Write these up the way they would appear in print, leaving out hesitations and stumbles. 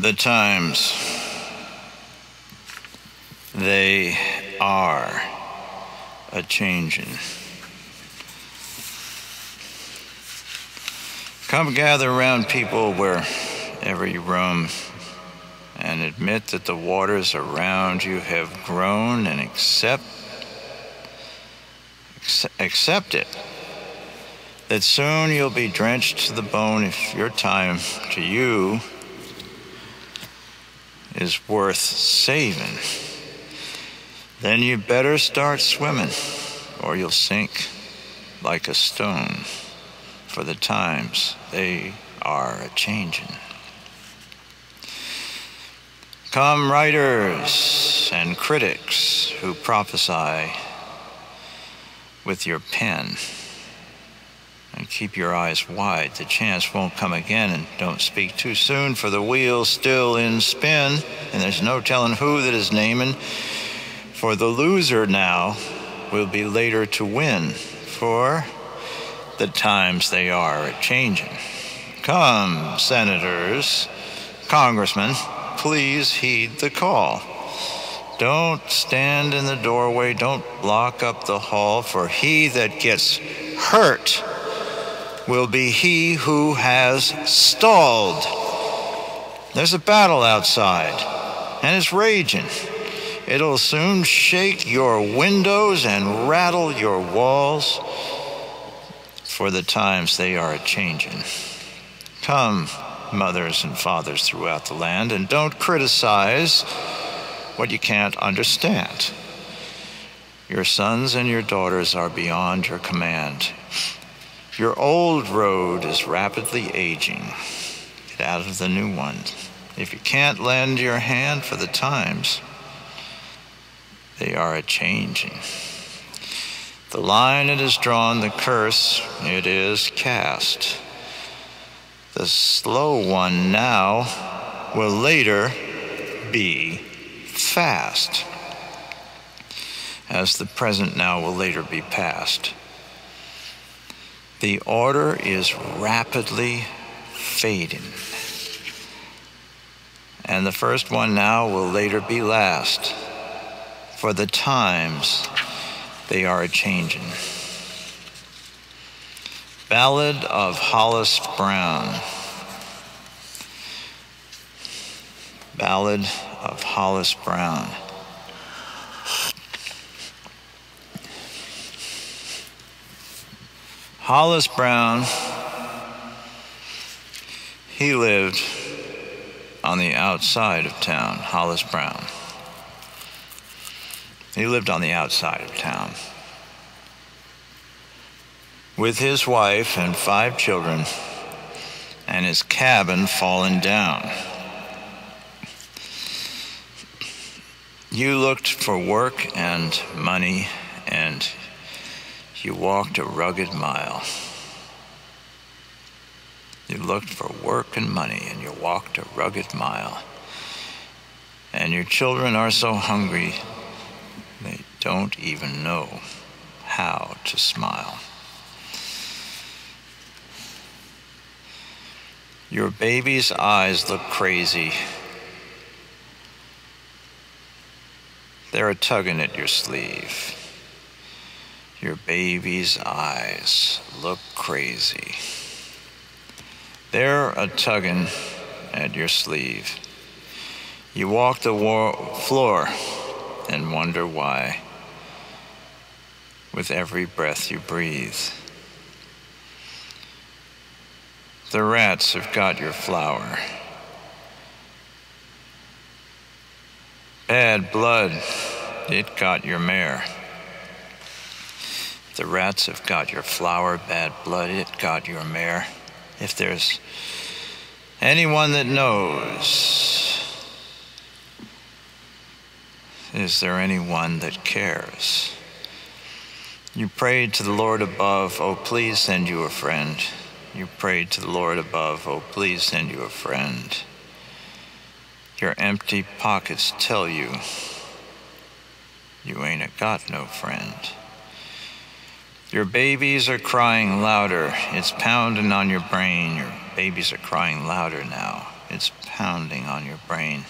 The times, they are a-Changin. Come gather around people wherever you roam and admit that the waters around you have grown and accept it. That soon you'll be drenched to the bone if your time to you is worth saving. Then you better start swimming or you'll sink like a stone. For the times, they are a-Changin. Come writers and critics who prophesy with your pen, and keep your eyes wide. The chance won't come again, and don't speak too soon, for the wheel's still in spin, and there's no telling who that is naming. For the loser now will be later to win, for the times they are a-Changin. Come, senators, congressmen, please heed the call. Don't stand in the doorway, don't block up the hall, for he that gets hurt will be he who has stalled. There's a battle outside, and it's raging. It'll soon shake your windows and rattle your walls, for the times they are a-Changin. Come, mothers and fathers throughout the land, and don't criticize what you can't understand. Your sons and your daughters are beyond your command. Your old road is rapidly aging. Get out of the new one. If you can't lend your hand for the times, they are a-Changin. The line it is drawn, the curse it is cast. The slow one now will later be fast, as the present now will later be past. The order is rapidly fading, and the first one now will later be last, for the times they are a-Changin. Ballad of Hollis Brown. Ballad of Hollis Brown. Hollis Brown, he lived on the outside of town. Hollis Brown. He lived on the outside of town with his wife and 5 children, and his cabin fallen down. You looked for work and money, and you walked a rugged mile. You looked for work and money, and you walked a rugged mile. And your children are so hungry, they don't even know how to smile. Your baby's eyes look crazy. They're a-tugging at your sleeve. Your baby's eyes look crazy. They're a-tugging at your sleeve. You walk the floor and wonder why, with every breath you breathe. The rats have got your flour. Bad blood, it got your mare. The rats have got your flour, bad blood, it got your mare. If there's anyone that knows, is there anyone that cares? You prayed to the Lord above, oh please send you a friend. You prayed to the Lord above, oh please send you a friend. Your empty pockets tell you, you ain't got no friend. Your babies are crying louder, it's pounding on your brain. Your babies are crying louder now, It's pounding on your brain.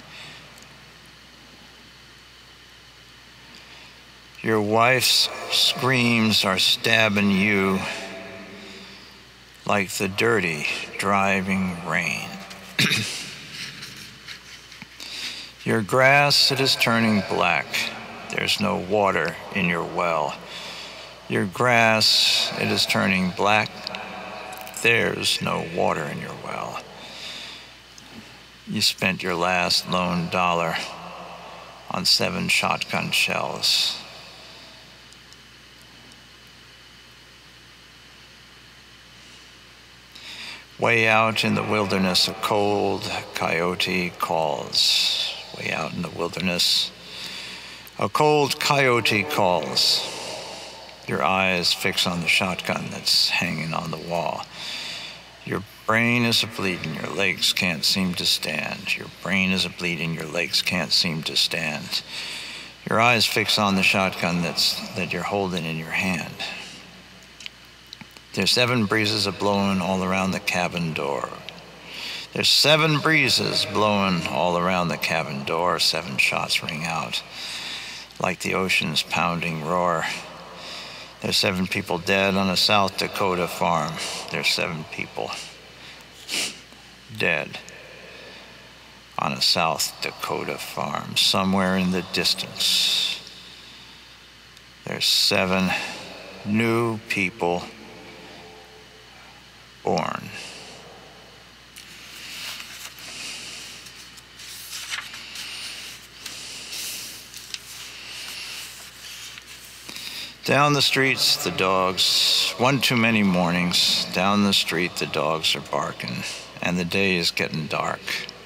Your wife's screams are stabbing you like the dirty, driving rain. Your grass, it is turning black. There's no water in your well. Your grass, it is turning black. There's no water in your well. You spent your last lone dollar on 7 shotgun shells. Way out in the wilderness, a cold coyote calls. Way out in the wilderness, a cold coyote calls. Your eyes fix on the shotgun that's hanging on the wall. Your brain is a-bleeding, your legs can't seem to stand. Your brain is a-bleeding, your legs can't seem to stand. Your eyes fix on the shotgun that you're holding in your hand. There's 7 breezes a-blowing all around the cabin door. There's 7 breezes blowing all around the cabin door. 7 shots ring out like the ocean's pounding roar. There's 7 people dead on a South Dakota farm. There's 7 people dead on a South Dakota farm. Somewhere in the distance, there's 7 new people born. Down the streets, the dogs, one too many mornings, down the street the dogs are barking, and the day is getting dark.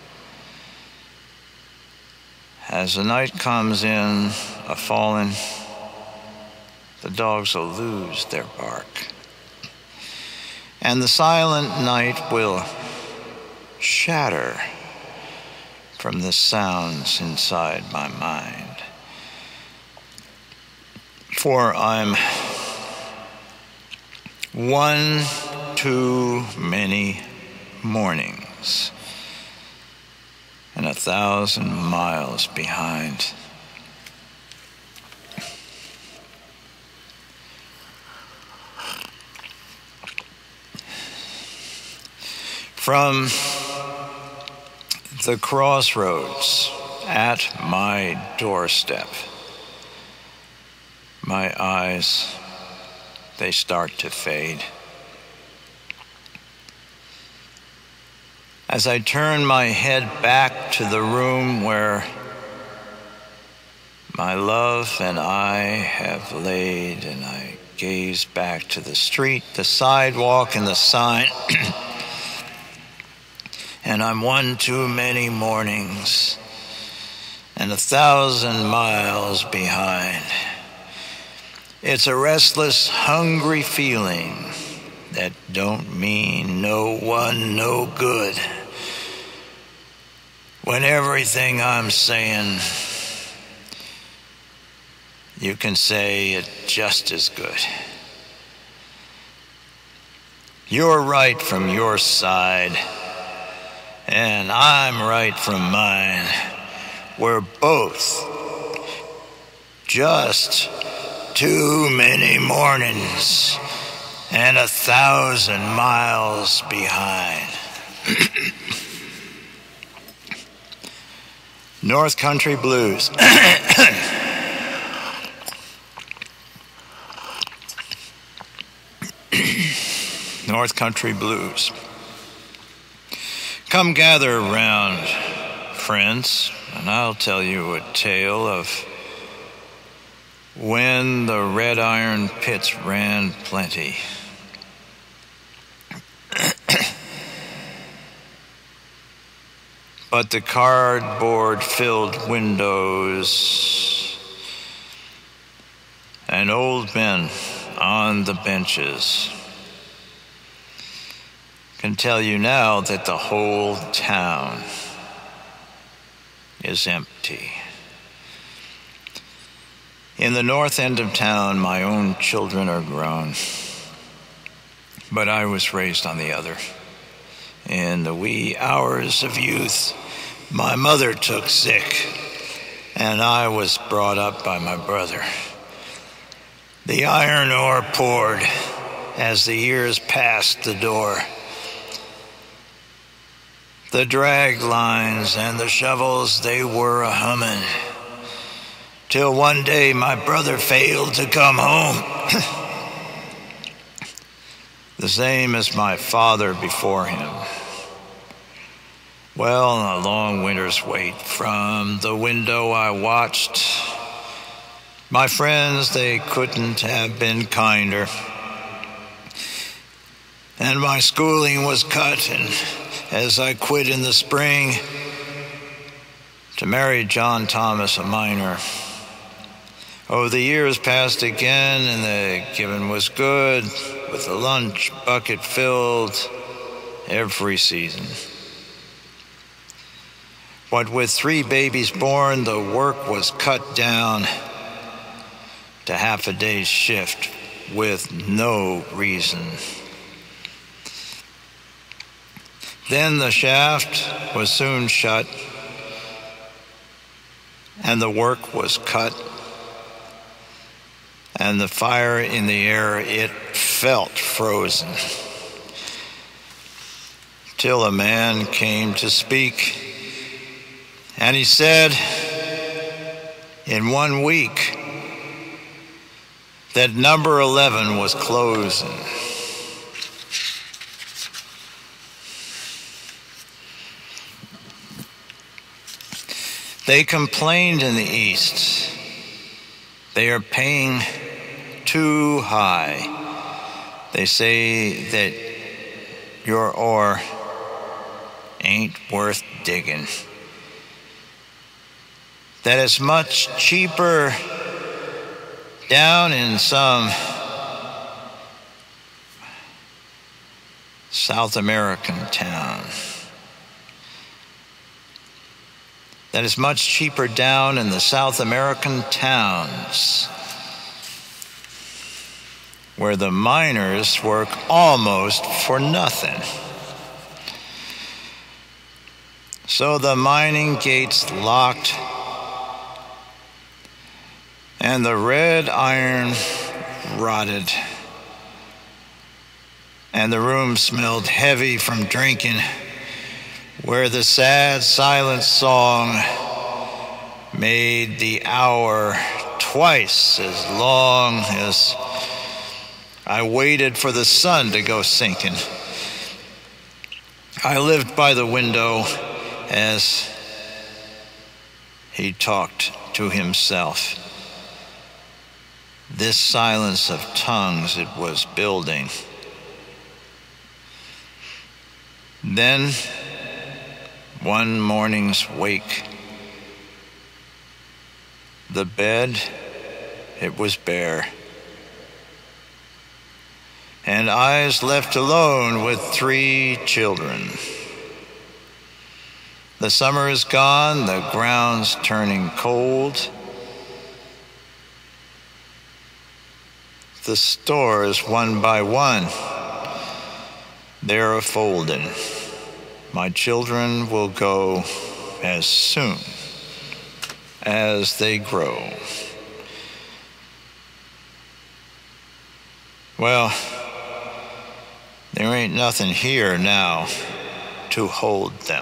As the night comes in, a-falling, the dogs will lose their bark. And the silent night will shatter from the sounds inside my mind. For I'm one too many mornings and 1,000 miles behind. From the crossroads at my doorstep, my eyes, they start to fade. As I turn my head back to the room where my love and I have laid, and I gaze back to the street, the sidewalk, and the sign, and I'm one too many mornings and 1,000 miles behind. It's a restless, hungry feeling that don't mean no one no good, when everything I'm saying, you can say it just as good. You're right from your side, and I'm right from mine. We're both just too many mornings and 1,000 miles behind. North Country Blues. North Country Blues. Come gather round, friends, and I'll tell you a tale of when the red iron pits ran plenty. But the cardboard-filled windows and old men on the benches can tell you now that the whole town is empty. In the north end of town, my own children are grown, but I was raised on the other, In the wee hours of youth, my mother took sick, and I was brought up by my brother. The iron ore poured as the years passed the door. The drag lines and the shovels, they were a-hummin', till one day my brother failed to come home. The same as my father before him. Well, a long winter's wait, from the window I watched. My friends, they couldn't have been kinder. And my schooling was cut, and as I quit in the spring to marry John Thomas, a miner. Oh, the years passed again, and the giving was good, with the lunch bucket filled every season. What with 3 babies born, the work was cut down to half a day's shift with no reason. Then the shaft was soon shut, and the work was cut, and the fire in the air, it felt frozen. Till a man came to speak, and he said, in 1 week, that number 11 was closing. They complained in the East. They are paying too high. They say that your ore ain't worth digging. That it's much cheaper down in some South American town. That is much cheaper down in the South American towns, where the miners work almost for nothing. So the mining gates locked, and the red iron rotted, and the room smelled heavy from drinking, where the sad, silent song made the hour twice as long as I waited for the sun to go sinking. I lived by the window as he talked to himself. This silence of tongues it was building. Then, one morning's wake, the bed, it was bare, and eyes left alone with 3 children. The summer is gone, the ground's turning cold. The stores, one by one, they're a-folding. My children will go as soon as they grow. Well, there ain't nothing here now to hold them.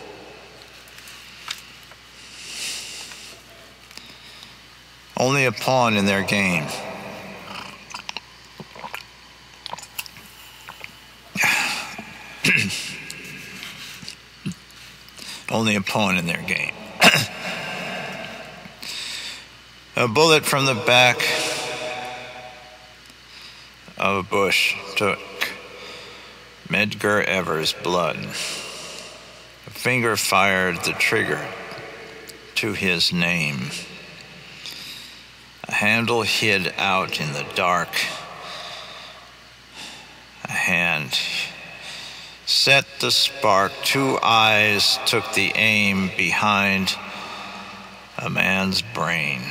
Only a pawn in their game. Only a pawn in their game. A bullet from the back of a bush took Medgar Evers' blood. A finger fired the trigger to his name. A handle hid out in the dark. A hand set the spark. 2 eyes took the aim behind a man's brain.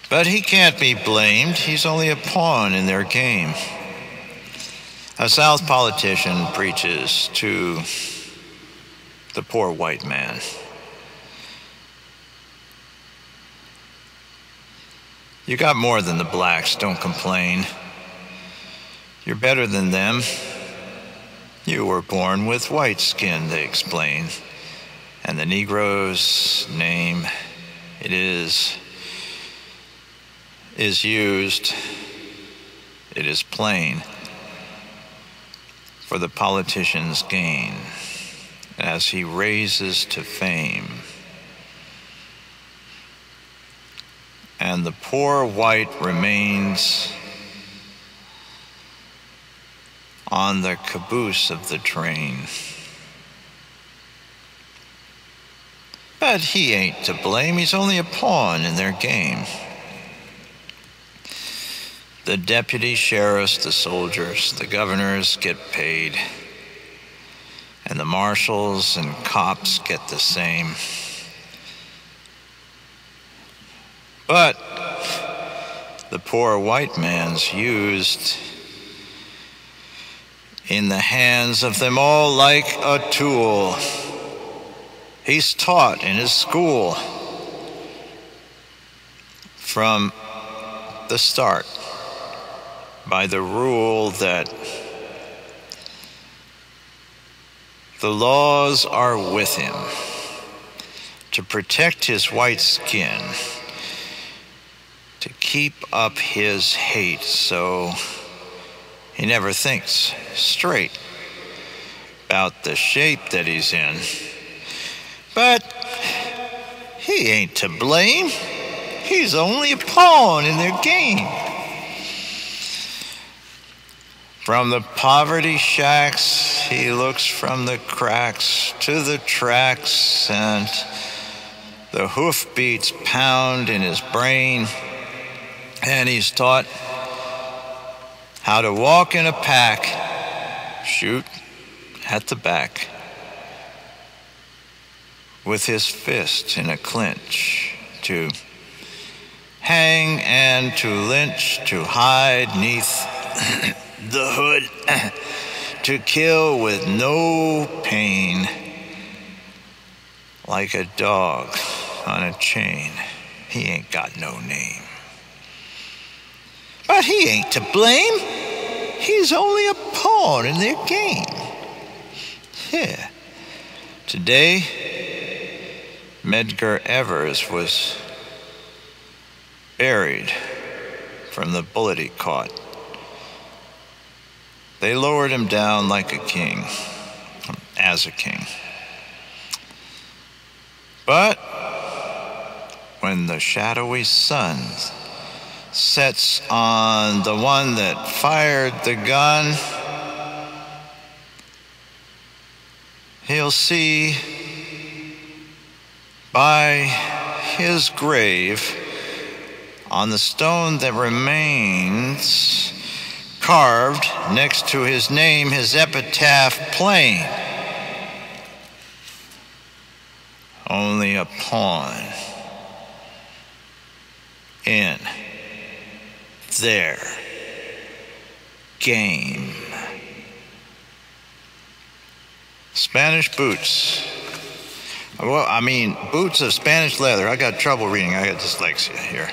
But he can't be blamed. He's only a pawn in their game. A South politician preaches to the poor white man. You got more than the blacks, don't complain. You're better than them. You were born with white skin, they explain. And the Negro's name, it is used, it is plain, for the politician's gain, as he raises to fame. And the poor white remains on the caboose of the train. But he ain't to blame, he's only a pawn in their game. The deputy sheriffs, the soldiers, the governors get paid, and the marshals and cops get the same. But the poor white man's used in the hands of them all like a tool. He's taught in his school from the start by the rule that the laws are with him to protect his white skin, to keep up his hate so he never thinks straight about the shape that he's in. But he ain't to blame. He's only a pawn in their game. From the poverty shacks, he looks from the cracks to the tracks, and the hoofbeats pound in his brain, and he's taught how to walk in a pack, shoot at the back, with his fist in a clinch, to hang and to lynch, to hide neath the hood, to kill with no pain, like a dog on a chain. He ain't got no name. But he ain't to blame. He's only a pawn in their game. Yeah. Today, Medgar Evers was buried from the bullet he caught. They lowered him down like a king, as a king. But when the shadowy sun sets on the one that fired the gun, he'll see by his grave, on the stone that remains, carved next to his name, his epitaph plain: only a pawn in their game. Spanish boots. Well, I mean, boots of Spanish leather. I got trouble reading. I got dyslexia here.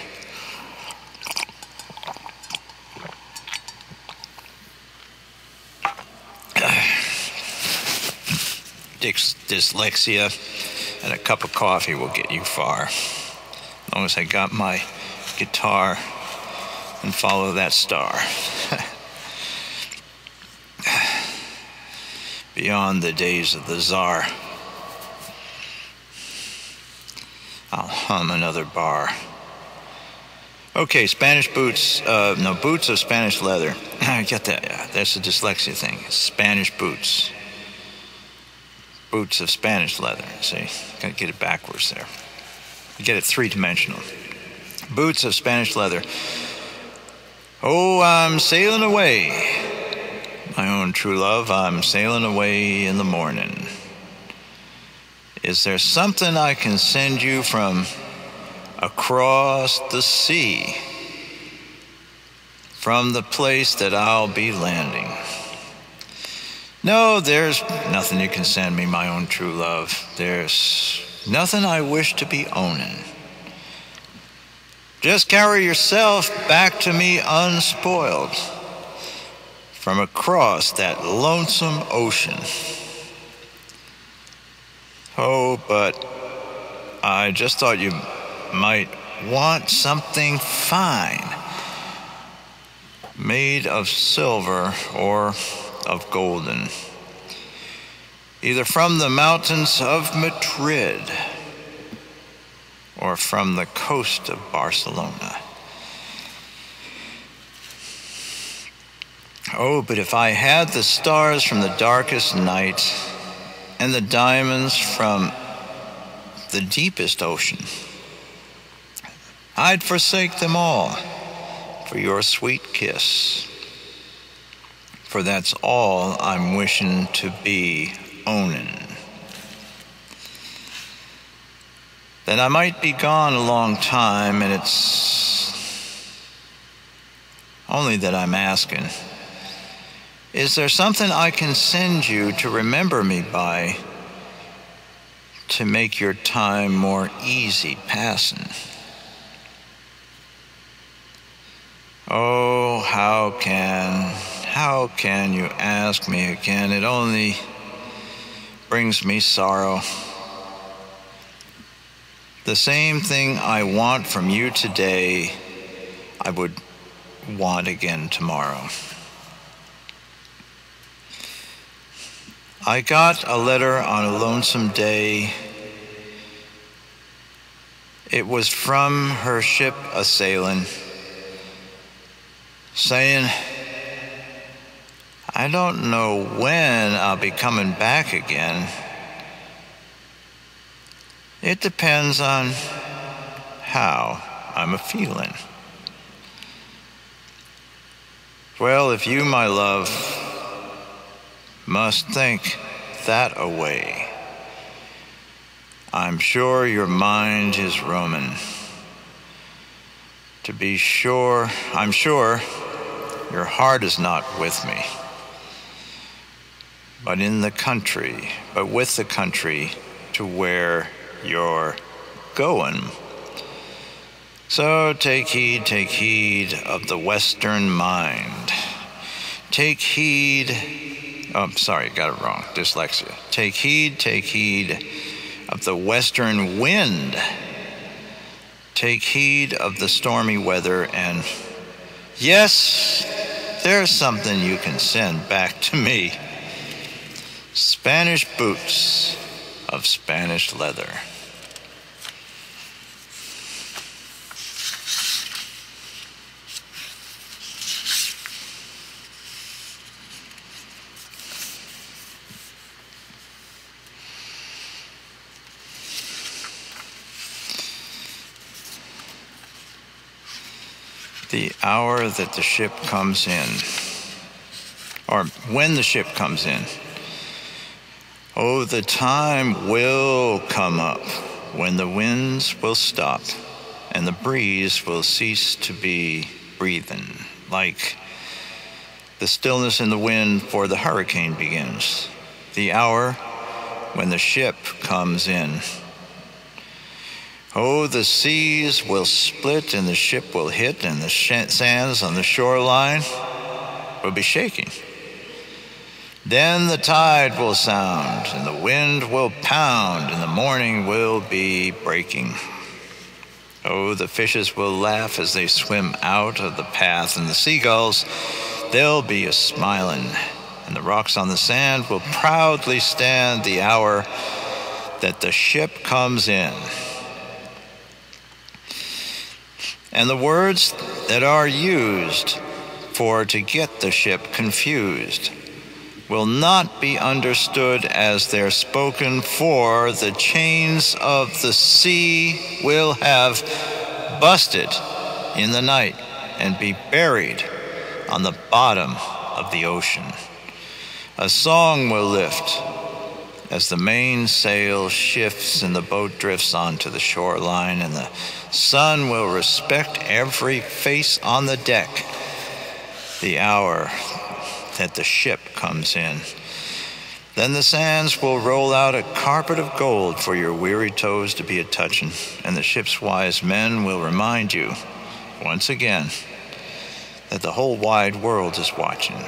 Dyslexia and a cup of coffee will get you far. As long as I got my guitar and follow that star. Beyond the days of the Tsar, I'll hum another bar. Okay, Spanish boots, boots of Spanish leather. I get that, yeah, that's a dyslexia thing. Spanish boots. Boots of Spanish leather, see? Gotta get it backwards there. Get it three-dimensional. Boots of Spanish leather. Oh, I'm sailing away. My own true love, I'm sailing away in the morning. Is there something I can send you from across the sea from the place that I'll be landing. No, there's nothing you can send me, my own true love. There's nothing I wish to be owning. Just carry yourself back to me unspoiled from across that lonesome ocean. Oh, but I just thought you might want something fine, made of silver or of golden, either from the mountains of Madrid or from the coast of Barcelona. Oh, but if I had the stars from the darkest night and the diamonds from the deepest ocean, I'd forsake them all for your sweet kiss. For that's all I'm wishing to be owning. Then I might be gone a long time, and it's only that I'm asking, is there something I can send you to remember me by, to make your time more easy passing? Oh, how can you ask me again? It only brings me sorrow. The same thing I want from you today, I would want again tomorrow. I got a letter on a lonesome day. It was from her ship a-Sailing, saying, I don't know when I'll be coming back again. It depends on how I'm a-feeling. Well, if you, my love, must think that away, I'm sure your mind is roaming. To be sure, I'm sure your heart is not with me, but in the country, but with the country to where you're going. So take heed of the Western mind. Take heed, oh, sorry, got it wrong, dyslexia. Take heed of the western wind. Take heed of the stormy weather, and yes, there's something you can send back to me. Spanish boots of Spanish leather. The hour that the ship comes in, or when the ship comes in, oh, the time will come up when the winds will stop and the breeze will cease to be breathing, like the stillness in the wind before the hurricane begins. The hour when the ship comes in. Oh, the seas will split and the ship will hit, and the sands on the shoreline will be shaking. Then the tide will sound and the wind will pound and the morning will be breaking. Oh, the fishes will laugh as they swim out of the path, and the seagulls, they'll be a-smiling, and the rocks on the sand will proudly stand the hour that the ship comes in. And the words that are used for to get the ship confused will not be understood as they're spoken, for the chains of the sea will have busted in the night and be buried on the bottom of the ocean. A song will lift as the mainsail shifts and the boat drifts onto the shoreline, and the sun will respect every face on the deck the hour that the ship comes in. Then the sands will roll out a carpet of gold for your weary toes to be a-touchin', and the ship's wise men will remind you, once again, that the whole wide world is watching.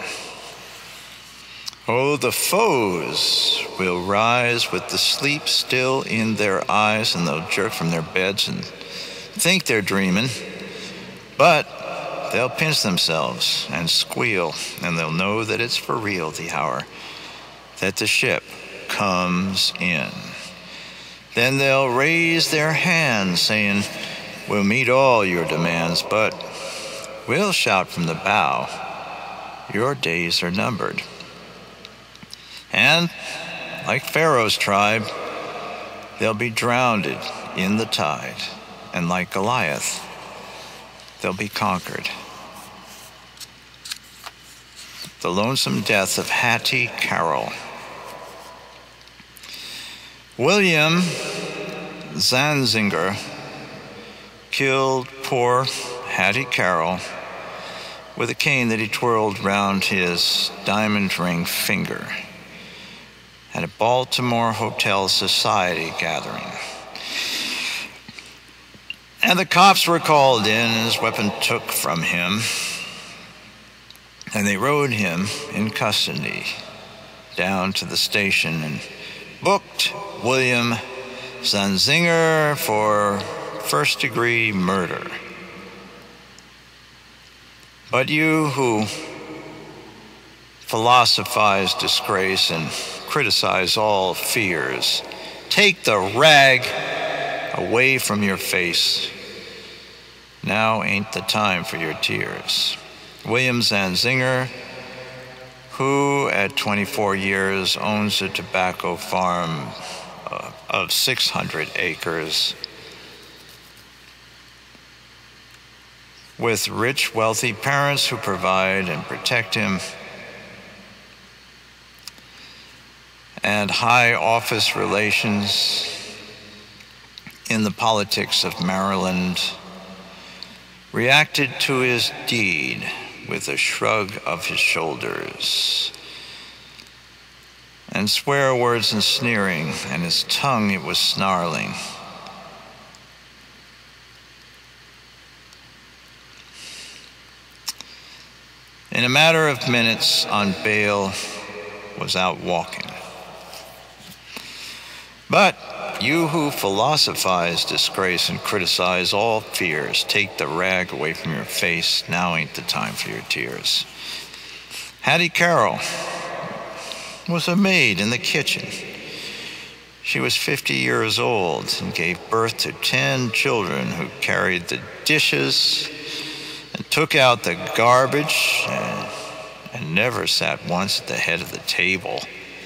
Oh, the foes will rise with the sleep still in their eyes, and they'll jerk from their beds and think they're dreaming, but they'll pinch themselves and squeal, and they'll know that it's for real the hour that the ship comes in. Then they'll raise their hands saying, we'll meet all your demands, but we'll shout from the bow, your days are numbered. And like Pharaoh's tribe, they'll be drowned in the tide, and like Goliath, they'll be conquered. The lonesome death of Hattie Carroll. William Zanzinger killed poor Hattie Carroll with a cane that he twirled round his diamond ring finger at a Baltimore Hotel Society gathering. And the cops were called in, and his weapon took from him, and they rode him in custody down to the station and booked William Zanzinger for first-degree murder. But you who philosophize disgrace and criticize all fears, take the rag away from your face. Now ain't the time for your tears. William Zanzinger, who at 24 years owns a tobacco farm of 600 acres with rich, wealthy parents who provide and protect him, and high office relations in the politics of Maryland, reacted to his deed with a shrug of his shoulders and swear words and sneering, and his tongue it was snarling. In a matter of minutes, on bail, was out walking. But you who philosophize disgrace and criticize all fears, take the rag away from your face. Now ain't the time for your tears. Hattie Carroll was a maid in the kitchen. She was 50 years old and gave birth to 10 children who carried the dishes and took out the garbage and never sat once at the head of the table,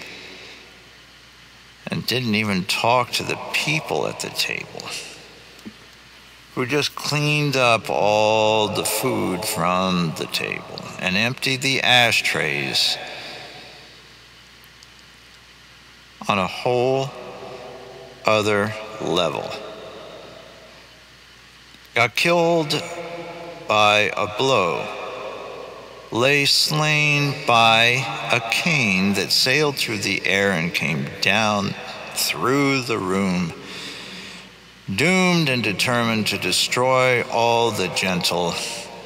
and didn't even talk to the people at the table, who just cleaned up all the food from the table and emptied the ashtrays on a whole other level. Got killed by a blow, lay slain by a cane that sailed through the air and came down through the room, doomed and determined to destroy all the gentle.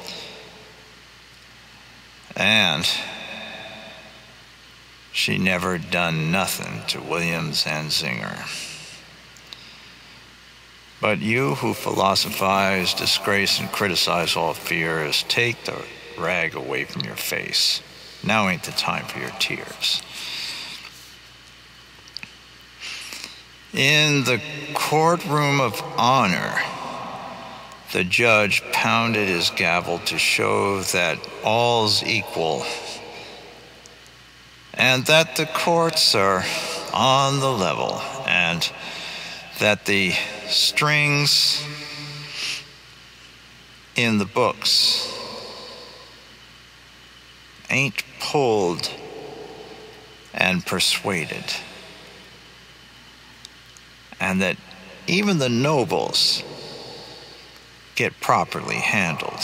And she never done nothing to William Zanzinger. But you who philosophize disgrace and criticize all fears, take the rag away from your face. Now ain't the time for your tears. In the courtroom of honor, the judge pounded his gavel to show that all's equal and that the courts are on the level, and that the strings in the books ain't pulled and persuaded. and that even the nobles get properly handled.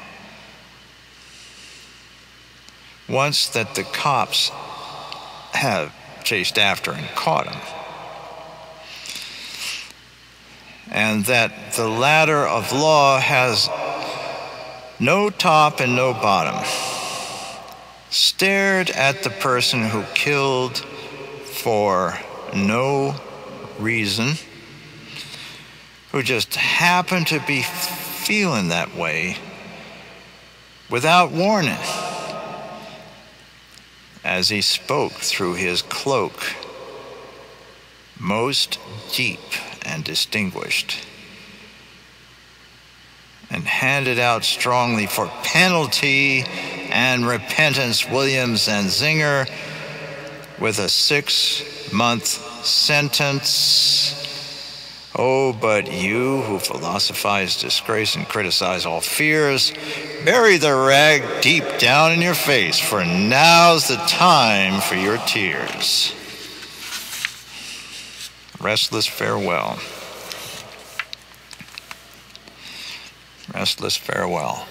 Once that the cops have chased after and caught him, and that the ladder of law has no top and no bottom, stared at the person who killed for no reason, who just happened to be feeling that way without warning, as he spoke through his cloak, most deep and distinguished, and handed out strongly for penalty and repentance Williams and Zinger with a 6-month sentence. Oh, but you who philosophize disgrace and criticize all fears, bury the rag deep down in your face, for now's the time for your tears. Restless farewell. Restless farewell.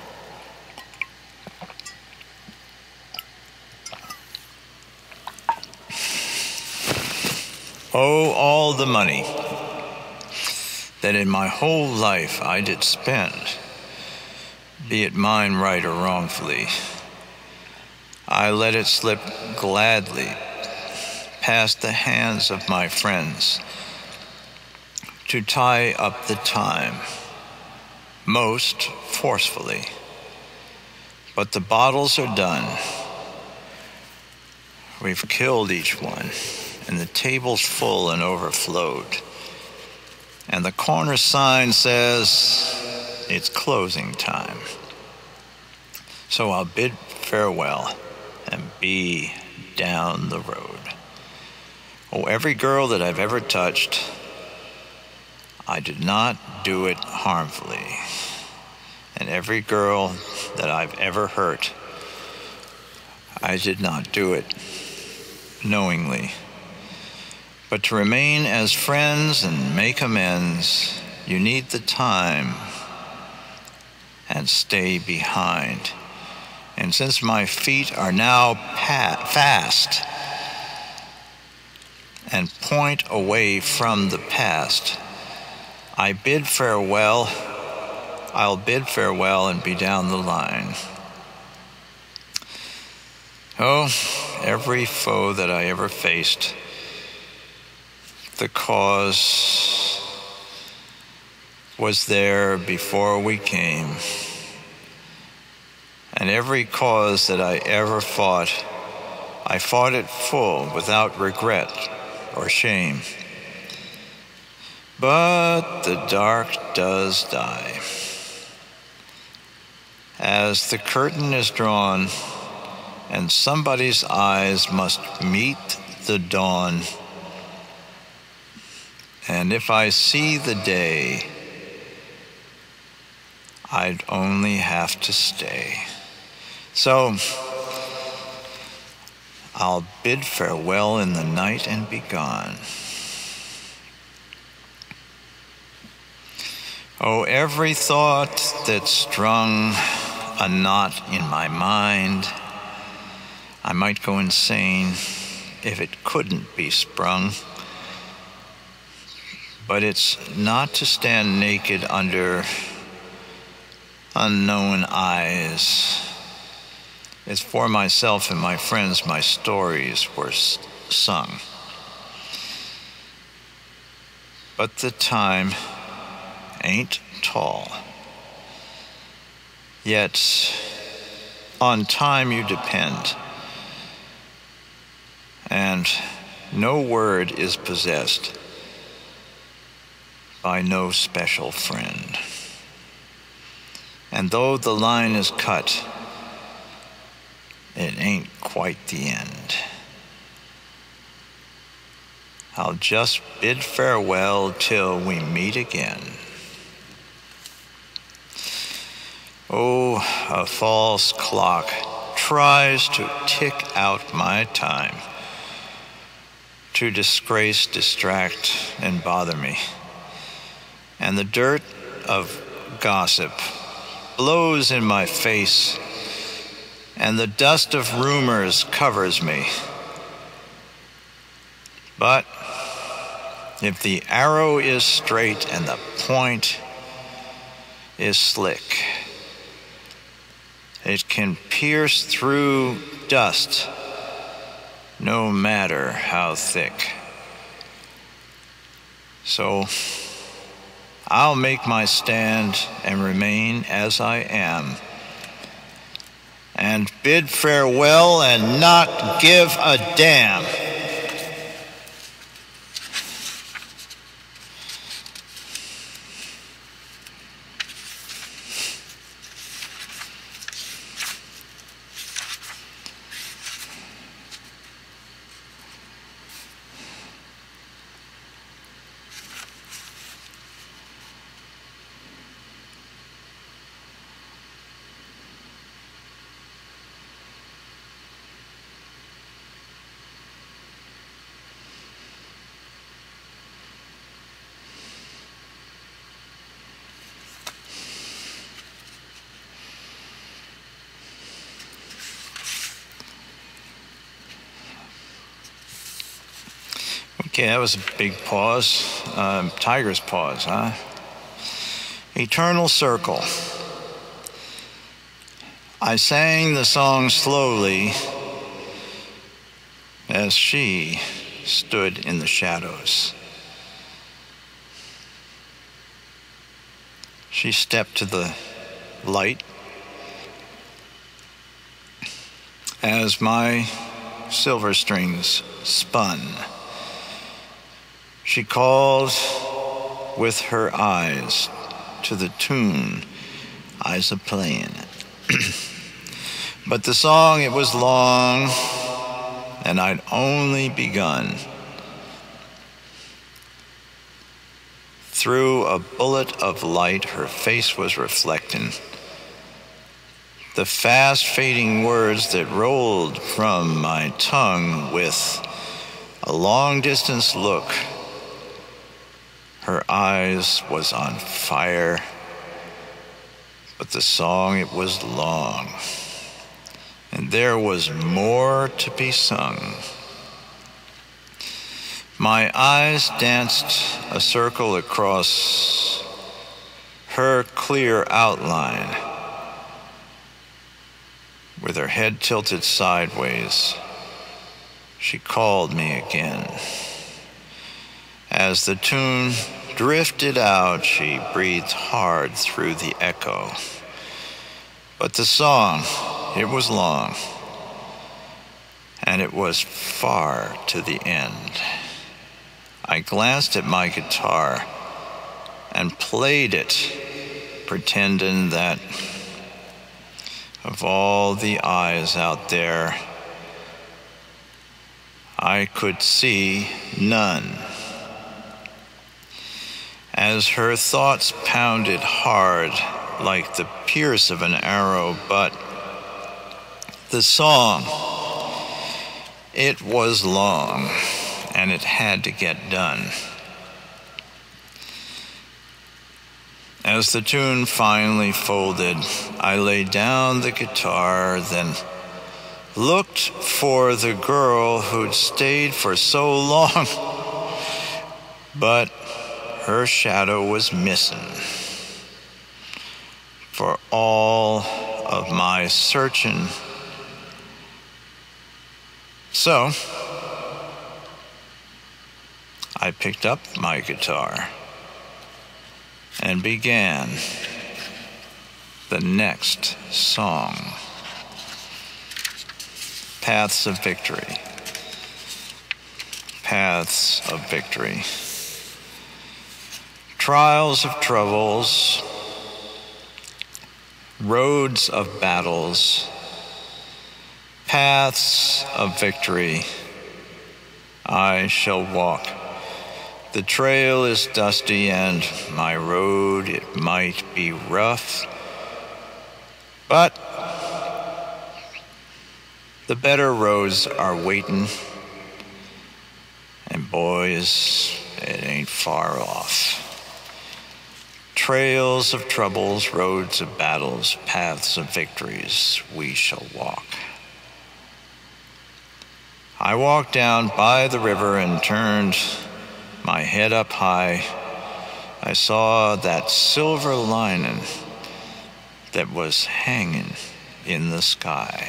Oh, all the money that in my whole life I did spend, be it mine right or wrongfully, I let it slip gladly past the hands of my friends to tie up the time, most forcefully. But the bottles are done. We've killed each one, and the table's full and overflowed. And the corner sign says it's closing time. So I'll bid farewell and be down the road. Oh, every girl that I've ever touched, I did not do it harmfully. And every girl that I've ever hurt, I did not do it knowingly. But to remain as friends and make amends, you need the time and stay behind. And since my feet are now fast and point away from the past, I'll bid farewell and be down the line. Oh, every foe that I ever faced, the cause was there before we came. And every cause that I ever fought, I fought it full without regret or shame. But the dark does die. As the curtain is drawn and somebody's eyes must meet the dawn, and if I see the day, I'd only have to stay. So I'll bid farewell in the night and be gone. Oh, every thought that strung a knot in my mind, I might go insane if it couldn't be sprung. But it's not to stand naked under unknown eyes. It's for myself and my friends my stories were sung. But the time ain't tall. Yet on time you depend, and no word is possessed by no special friend. And though the line is cut, it ain't quite the end. I'll just bid farewell till we meet again. Oh, a false clock tries to tick out my time, to disgrace, distract, and bother me. And the dirt of gossip blows in my face, and the dust of rumors covers me. But if the arrow is straight and the point is slick, it can pierce through dust, no matter how thick. So I'll make my stand and remain as I am, and bid farewell and not give a damn. Okay, that was a big pause. Tiger's pause, huh? Eternal Circle. I sang the song slowly as she stood in the shadows. She stepped to the light as my silver strings spun. She called with her eyes to the tune I's a-playin'. But the song, it was long, and I'd only begun. Through a bullet of light, her face was reflecting. The fast-fading words that rolled from my tongue with a long-distance look. Her eyes was on fire, but the song, it was long, and there was more to be sung. My eyes danced a circle across her clear outline. With her head tilted sideways, she called me again. As the tune drifted out, she breathed hard through the echo. But the song, it was long, and it was far to the end. I glanced at my guitar and played it, pretending that of all the eyes out there, I could see none. As her thoughts pounded hard like the pierce of an arrow, but the song, it was long, and it had to get done. As the tune finally folded, I laid down the guitar, then looked for the girl who'd stayed for so long, but her shadow was missing. For all of my searching. So, I picked up my guitar and began the next song. Paths of Victory. Paths of Victory. Trials of troubles, roads of battles, paths of victory I shall walk. The trail is dusty and my road, it might be rough, but the better roads are waiting, Boys, it ain't far off. Trails of troubles, roads of battles, paths of victories we shall walk. I walked down by the river and turned my head up high. I saw that silver lining that was hanging in the sky.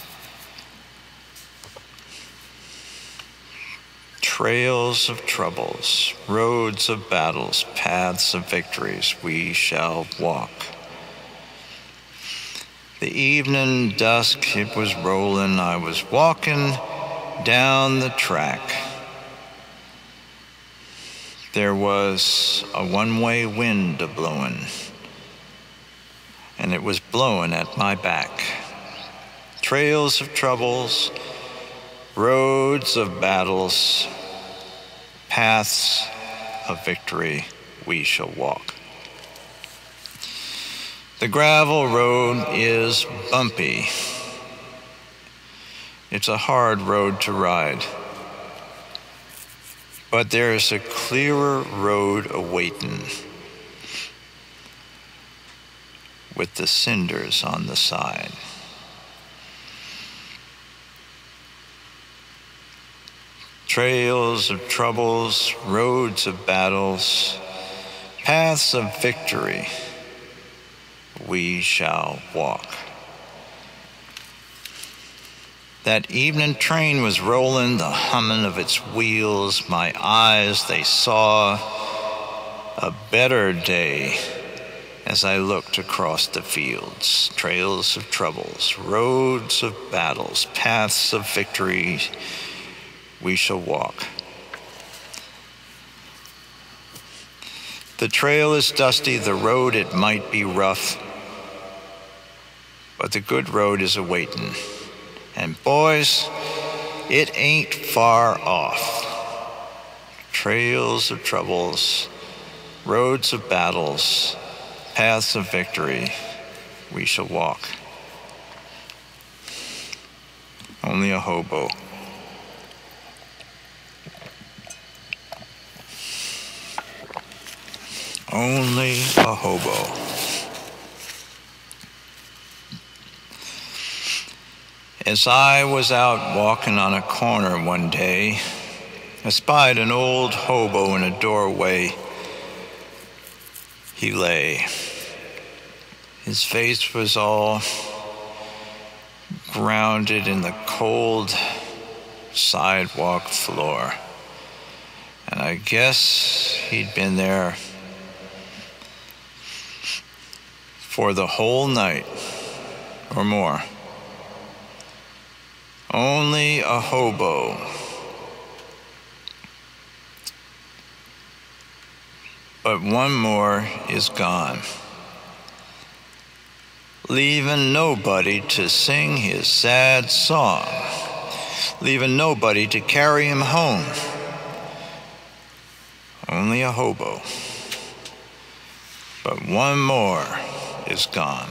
Trails of troubles, roads of battles, paths of victories we shall walk. The evening dusk, it was rolling. I was walking down the track. There was a one-way wind a-blowing, and it was blowing at my back. Trails of troubles, roads of battles, paths of victory we shall walk. The gravel road is bumpy. It's a hard road to ride. But there's a clearer road awaiting, with the cinders on the side. Trails of troubles, roads of battles, paths of victory we shall walk. That evening train was rolling, the humming of its wheels. My eyes, they saw a better day as I looked across the fields. Trails of troubles, roads of battles, paths of victory we shall walk. The trail is dusty, the road it might be rough, but the good road is awaiting. And boys, it ain't far off. Trails of troubles, roads of battles, paths of victory we shall walk. Only a hobo. Only a hobo. As I was out walking on a corner one day, I spied an old hobo in a doorway. He lay. His face was all grounded in the cold sidewalk floor. And I guess he'd been there for the whole night or more. Only a hobo. But one more is gone, leaving nobody to sing his sad song, leaving nobody to carry him home. Only a hobo. But one more is gone.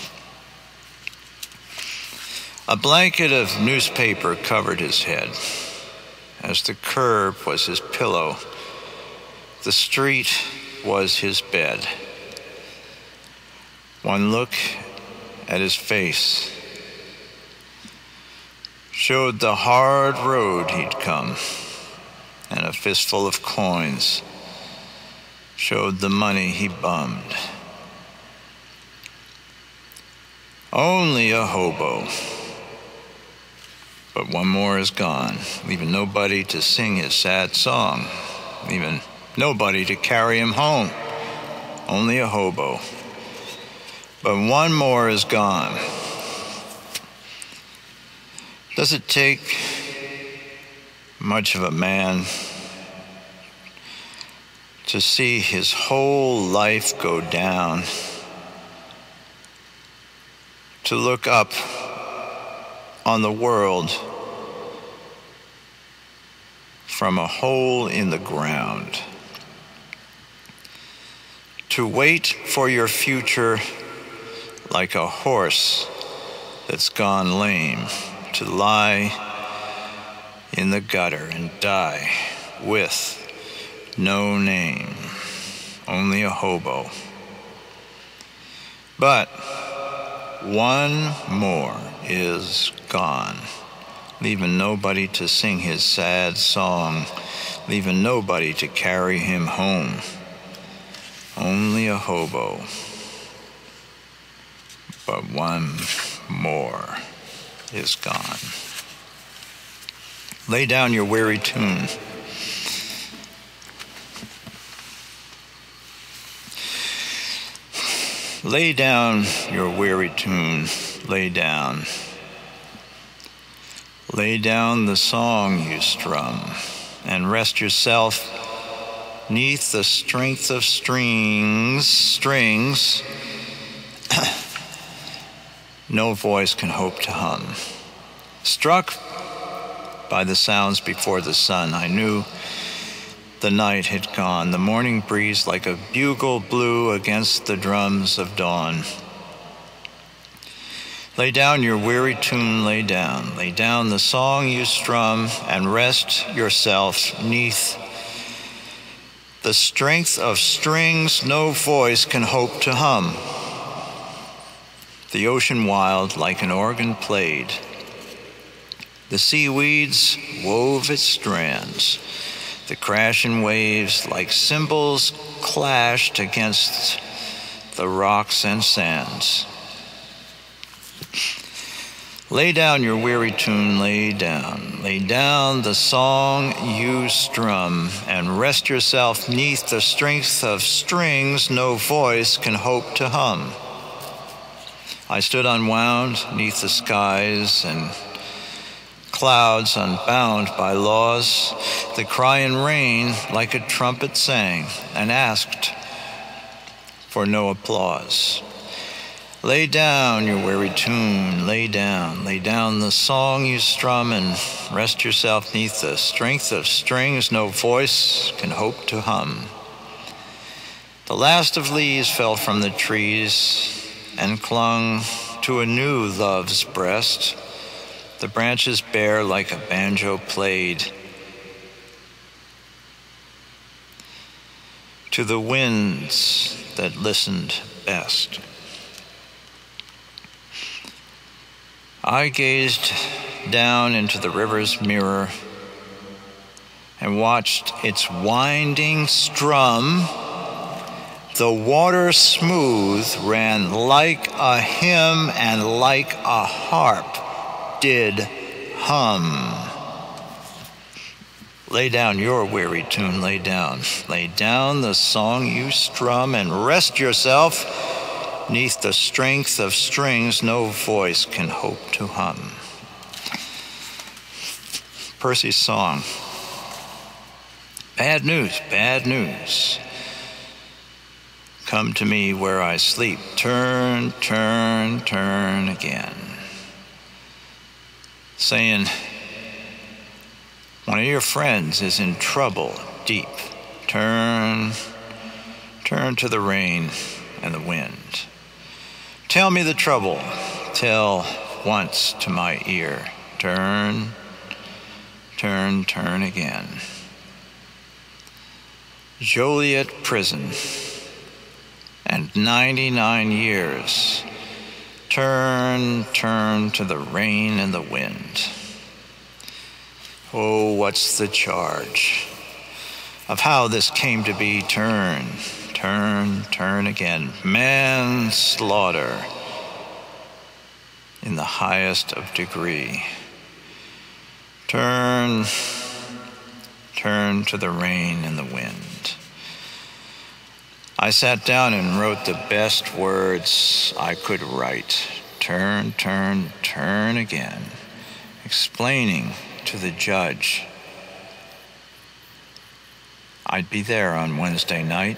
A blanket of newspaper covered his head, as the curb was his pillow. The street was his bed. One look at his face showed the hard road he'd come, and a fistful of coins showed the money he bummed. Only a hobo. But one more is gone, leaving nobody to sing his sad song, leaving nobody to carry him home. Only a hobo. But one more is gone. Does it take much of a man to see his whole life go down, to look up on the world from a hole in the ground, to wait for your future like a horse that's gone lame, to lie in the gutter and die with no name, only a hobo. But one more is gone, leaving nobody to sing his sad song, leaving nobody to carry him home. Only a hobo, but one more is gone. Lay down your weary tune. Lay down your weary tune, lay down. Lay down the song you strum, and rest yourself 'neath the strength of strings no voice can hope to hum. Struck by the sounds before the sun, I knew the night had gone. The morning breeze like a bugle blew against the drums of dawn. Lay down your weary tune, lay down the song you strum, and rest yourself 'neath the strength of strings no voice can hope to hum. The ocean wild like an organ played. The seaweeds wove its strands. The crashing waves like cymbals clashed against the rocks and sands. Lay down your weary tune, lay down the song you strum, and rest yourself 'neath the strength of strings no voice can hope to hum. I stood unwound 'neath the skies and clouds unbound by laws. The crying rain like a trumpet sang and asked for no applause. Lay down your weary tune, lay down the song you strum, and rest yourself 'neath the strength of strings no voice can hope to hum. The last of leaves fell from the trees and clung to a new love's breast. The branches bare like a banjo played to the winds that listened best. I gazed down into the river's mirror and watched its winding strum. The water smooth ran like a hymn, and like a harp did hum. Lay down your weary tune, lay down the song you strum, and rest yourself 'neath the strength of strings no voice can hope to hum. Percy's song. Bad news. Come to me where I sleep. Turn again. Saying, one of your friends is in trouble deep. Turn to the rain and the wind. Tell me the trouble, tell once to my ear. Turn again. Joliet prison and 99 years. Turn to the rain and the wind. Oh, what's the charge of how this came to be? Turn again. Manslaughter in the highest of degree. Turn to the rain and the wind. I sat down and wrote the best words I could write. Turn again. Explaining to the judge I'd be there on Wednesday night.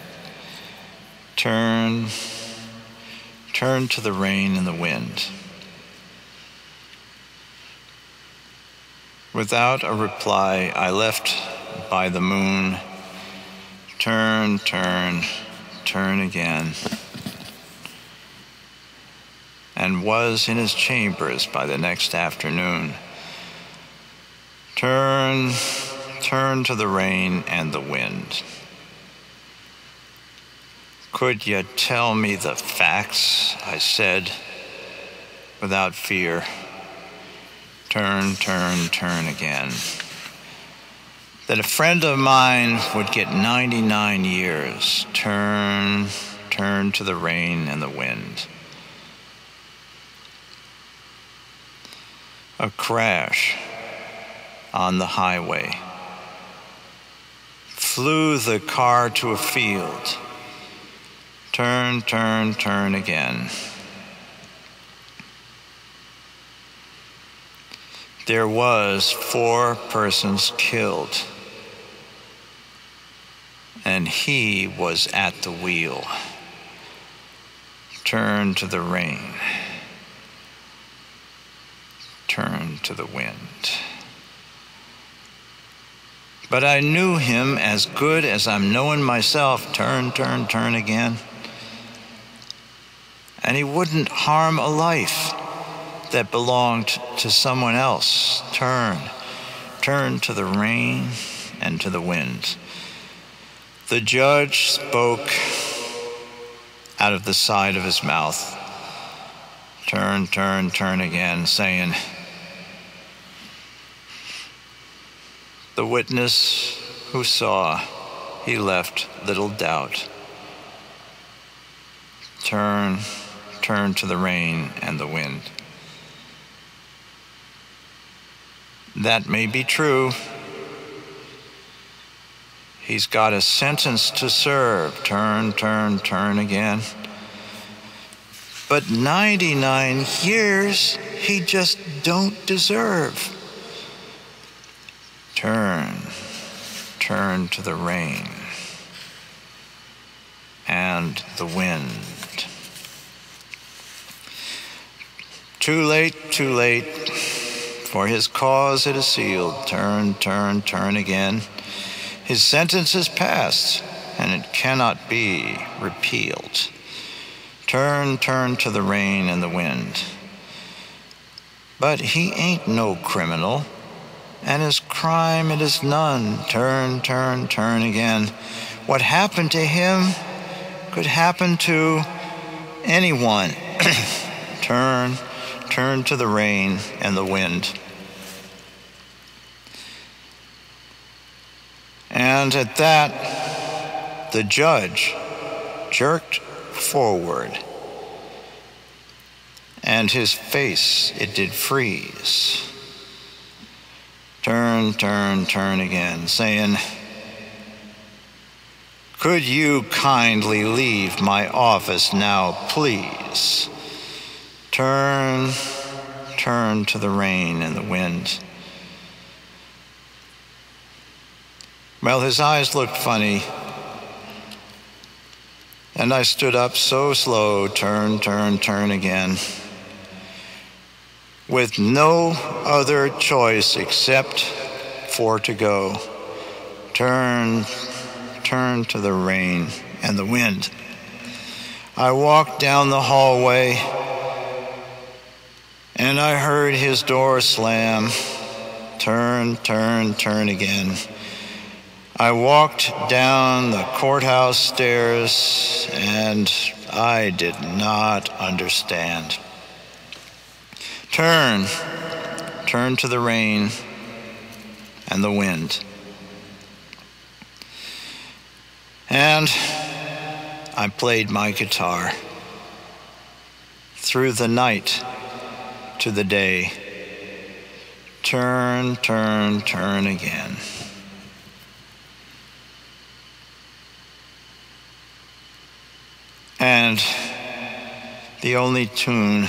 Turn to the rain and the wind. Without a reply, I left by the moon. Turn again. And was in his chambers by the next afternoon. Turn turn to the rain and the wind. Could you tell me the facts? I said, without fear. Turn, turn, turn again. That a friend of mine would get 99 years. Turn, turn to the rain and the wind. A crash on the highway. Flew the car to a field. Turn, turn, turn again. There was 4 persons killed, and he was at the wheel. Turn to the rain. Turn to the wind. But I knew him as good as I'm knowing myself. Turn, turn, turn again. And he wouldn't harm a life that belonged to someone else. Turn, turn to the rain and to the wind. The judge spoke out of the side of his mouth. Turn, turn, turn again, saying, the witness who saw, he left little doubt. Turn, turn to the rain and the wind. That may be true. He's got a sentence to serve. Turn, turn, turn again. But 99 years he just don't deserve. Turn, turn to the rain and the wind. Too late, for his cause it is sealed. Turn, turn, turn again. His sentence is passed, and it cannot be repealed. Turn, turn to the rain and the wind. But he ain't no criminal, and his crime it is none. Turn, turn, turn again. What happened to him could happen to anyone. Turn, turn to the rain and the wind. And at that, the judge jerked forward, and his face, it did freeze. Turn, turn, turn again, saying, could you kindly leave my office now, please? Turn, turn to the rain and the wind. Well, his eyes looked funny, and I stood up so slow, turn, turn, turn again, with no other choice except for to go. Turn, turn to the rain and the wind. I walked down the hallway, and I heard his door slam. Turn, turn, turn again. I walked down the courthouse stairs, and I did not understand. Turn, turn to the rain and the wind. And I played my guitar through the night to the day. Turn, turn, turn again. And the only tune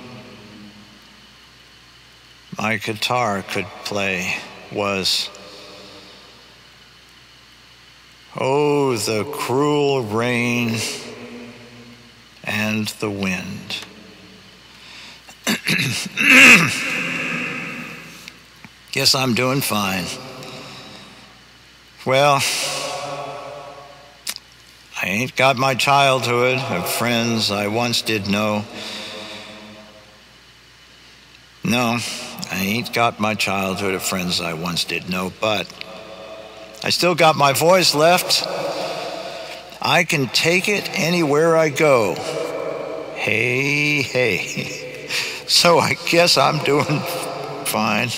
my guitar could play was, oh, the cruel rain and the wind. Guess I'm doing fine. Well, I ain't got my childhood of friends I once did know. No, I ain't got my childhood of friends I once did know, but I still got my voice left. I can take it anywhere I go. Hey, hey. So I guess I'm doing fine.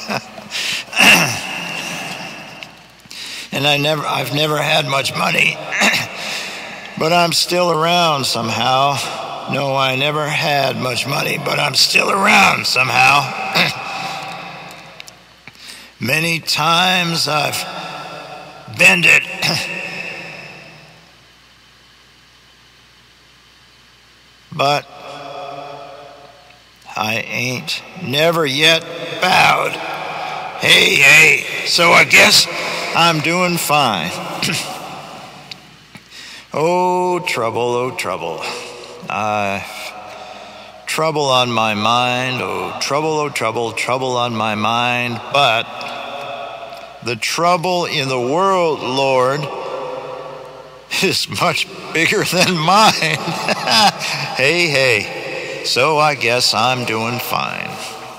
And I've never had much money, but I'm still around somehow. No, I never had much money, but I'm still around somehow. Many times I've bended. But I ain't never yet bowed. Hey, hey, so I guess I'm doing fine. Oh, trouble, trouble on my mind. Oh, trouble on my mind. But the trouble in the world, Lord, is much bigger than mine. Hey, hey, so I guess I'm doing fine.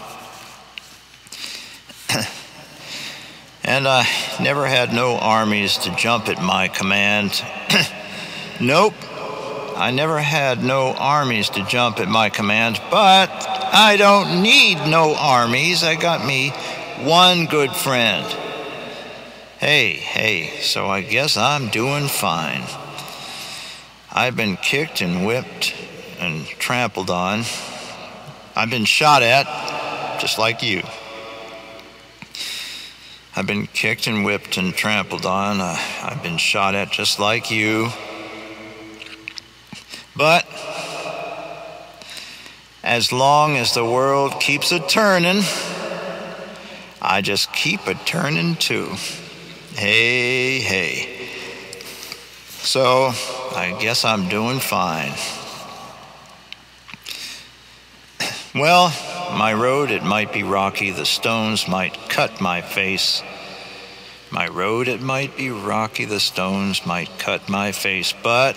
And I never had no armies to jump at my command. Nope, I never had no armies to jump at my command, but I don't need no armies. I got me one good friend. Hey, hey, so I guess I'm doing fine. I've been kicked and whipped and trampled on. I've been shot at, just like you. I've been kicked and whipped and trampled on. I've been shot at just like you. But as long as the world keeps a-turning, I just keep a-turning too. Hey, hey. So I guess I'm doing fine. Well, my road, it might be rocky. The stones might cut my face. My road, it might be rocky. The stones might cut my face. But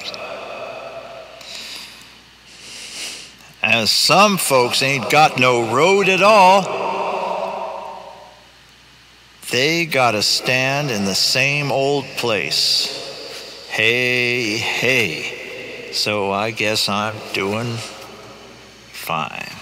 as some folks ain't got no road at all, they gotta stand in the same old place. Hey, hey. So I guess I'm doing fine.